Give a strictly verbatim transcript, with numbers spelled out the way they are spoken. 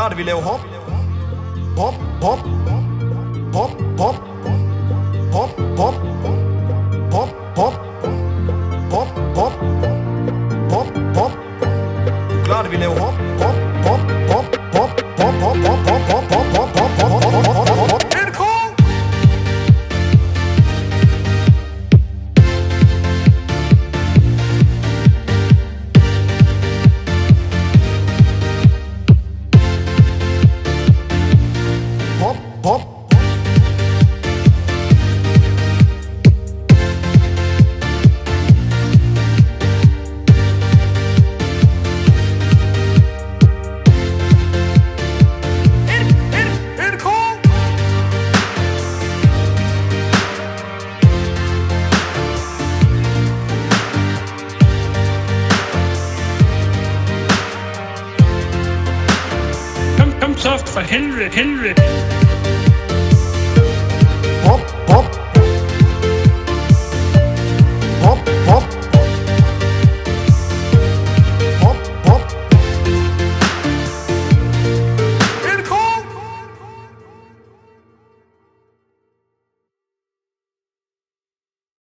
Klar det, vi laver hop. Hop, hop. Hop, hop. Hop, hop. Hop, hop. Hop, hop. Hop, hop. Klar det, vi laver hop. Hop, hop, hop. Hop, hop, hop, hop, hop, hop, hop, hop, hop, hop, hop, hop, hop. Er det cool? Hop, hop. Kom, kom så for helvede, helvede.